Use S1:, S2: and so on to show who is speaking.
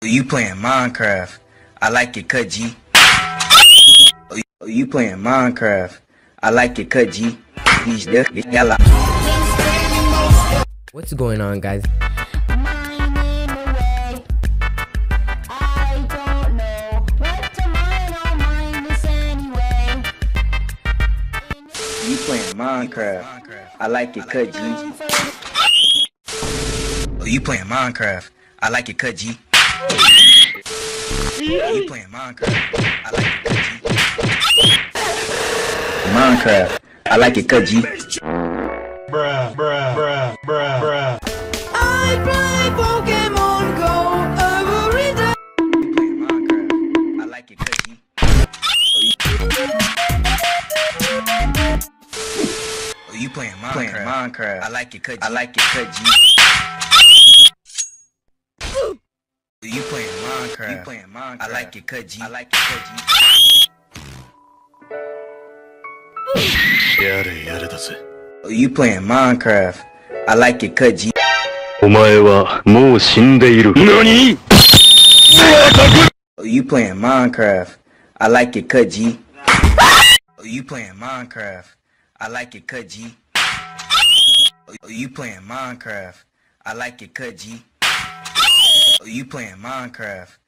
S1: You playing Minecraft? I like it, cut G. You playing Minecraft? I like it, cut G.
S2: What's going on, guys?
S1: You playing Minecraft? I like it, cut G. You playing Minecraft? I like it, cut G. You playing Minecraft? I like it, cut G. Minecraft. I like it, cut G.
S3: Bruh, bruh, bruh, bruh, bruh.
S4: I play Pokemon Go every day.
S1: You playing Minecraft? I like it, cut G. You playing Minecraft? I like it, cut G. I like it, cut G. You playing Minecraft? I like it, cut G. I like it, cut G.
S3: やれやれだぜ。
S1: You playing Minecraft? I like it, cut G.
S3: お前はもう死んでいる。何？
S1: You playing Minecraft? I like it, cut G. You playing Minecraft? I like it, cut G. You playing Minecraft? I like it, cut G. You playing Minecraft?